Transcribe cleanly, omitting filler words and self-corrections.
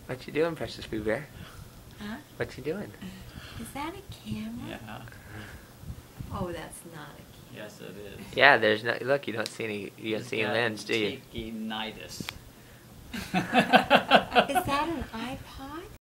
What you doing, Precious Pooh Bear? Huh? What you doing? Is that a camera? Yeah. Oh, that's not a camera. Yes, it is. Yeah, there's no look. You don't see any. You don't He's see any got lens, do you? Tiki-nitis. Is that an iPod?